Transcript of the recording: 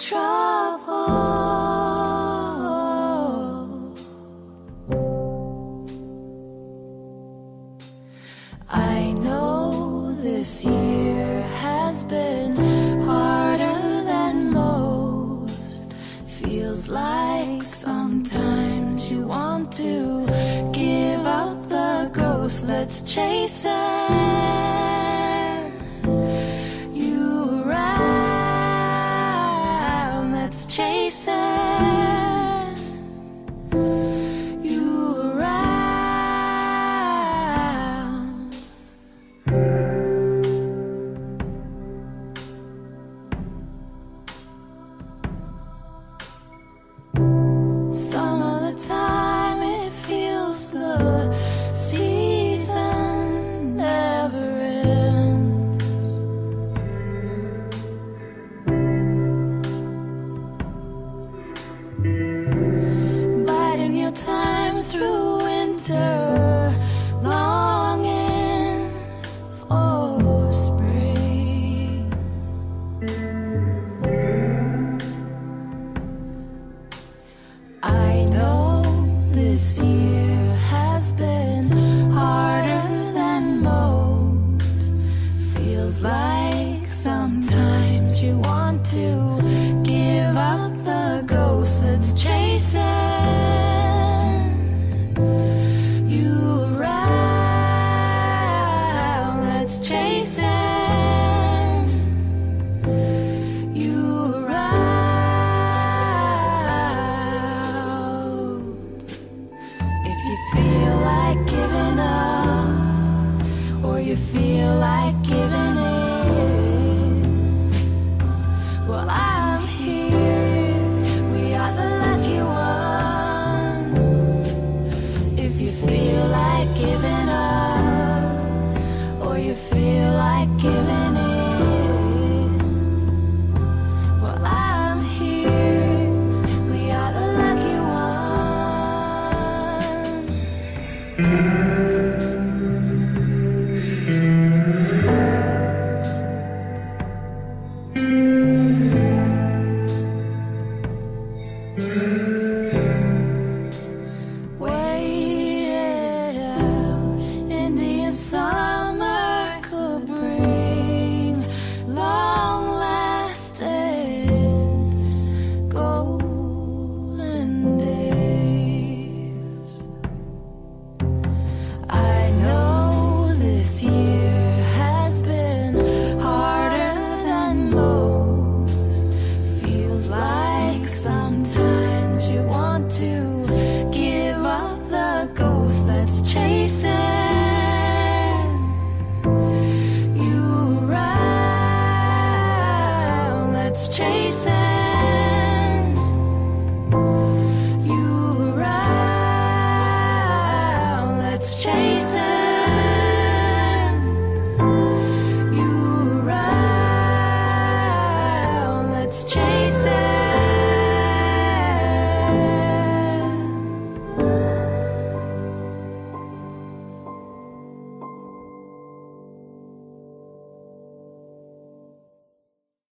trouble. I know this year has been harder than most. Feels like sometimes you want to give up the ghost. Let's chase it. You around, let's chase it. You around. Some of the time it feels the season never ends. Biding your time through winter, longing for spring. I know this year has been harder than most. Feels like sometimes you want to give up the ghost. Let's chase it. You around, let's chase it. You around. If you feel like giving up, or you feel like giving in, well, I'm here. We are the lucky ones. If you feel like giving up, or you feel like giving in, well, I'm here. We are the lucky ones.